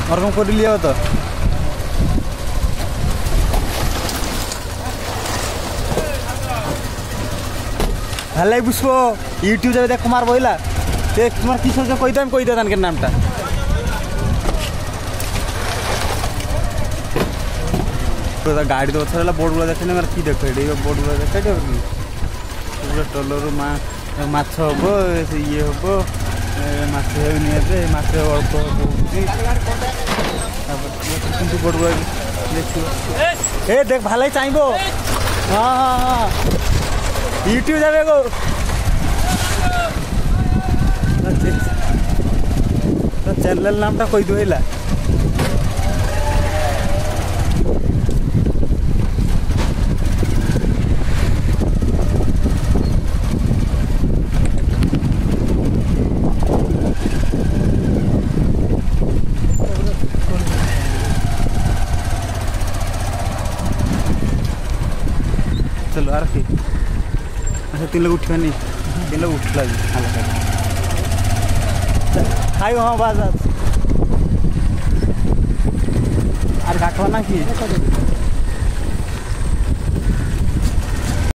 ওরকম করে লিও তো ভালো লাগে বুঝবো ইউটিউব যাবে দেখ কুমার বইলা দেখ তোমার কি সোচ কইতে আমি কইতে তানকে নামটা गाड़ी तो अच्छा बोर्ड गुला देखे मेरे कि देख बोर्ड गुला देखा पूरा टलर माछ हम ये हम माछ नहीं माछ अल्प बोर्ड गुला देख देख भाल चाहिए हाँ हाँ हाँ यूट्यूब जाए गो चैनल नामटा कही दे चलो आ रखी अच्छा 3 लोग उठे नहीं 3 लोग उठला खाई हाँ बात अरे घाटवा ना कि